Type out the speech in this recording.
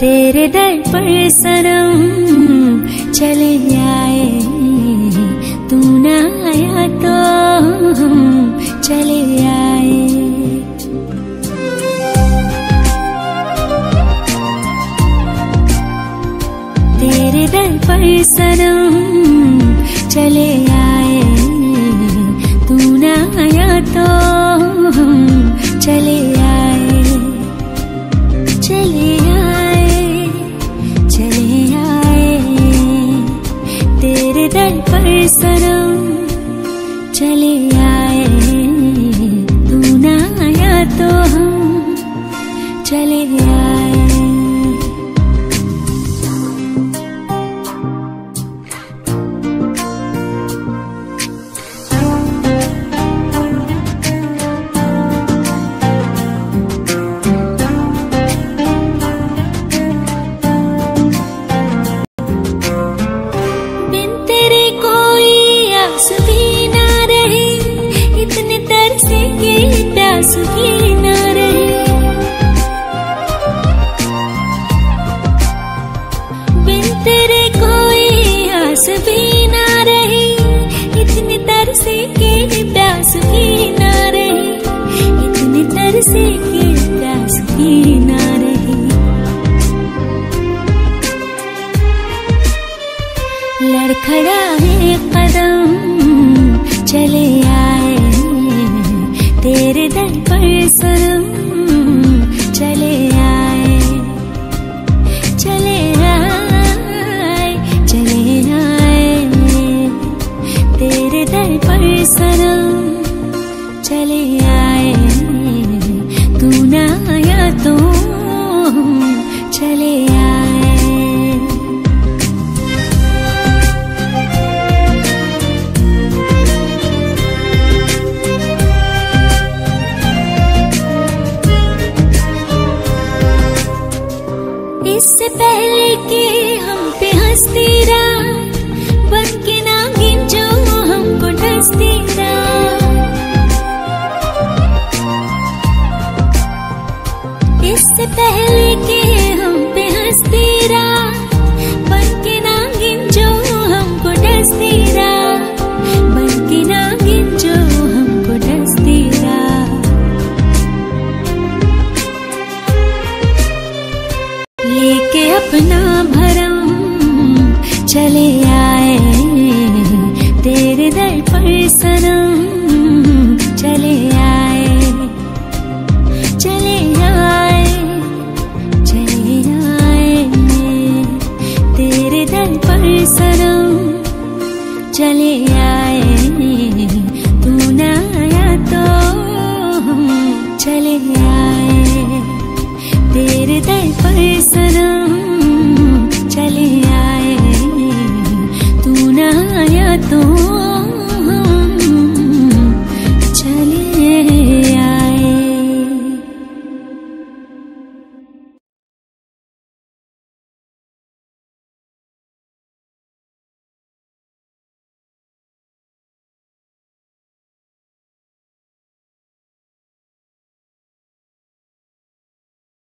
तेरे दर पर सनम चले आए, तू ना आया तो हम चले आए। तेरे दर पर सनम चले आए, तू ना आया तो हम चले आए, चले आए, चले आए। तेरे दर पर सनम चले आए, तू ना आया तो हम चले आए। लड़खड़ा है कदम चले आए, तेरे दर पर सनम चले आए, चले आए, चले आए। तेरे दर पर सनम चले आए, तू ना आया तो हम चले आए। इससे पहले कि हम पे हंसती रात बन के नागिन जो हमको डसती रात, इससे पहले कि हम पे हंसती रात बन के नागिन जो हमको डसती रात, बन के नागिन जो हमको डसती रात। लेके अपना भरम चले आए, तेरे दर पर सनम चले आए, चले आए, चले आए। तेरे दर पर सनम चले आए, तू ना आया तो हम चले आए। तेरे दर पर सनम चले आए, तू ना आया तो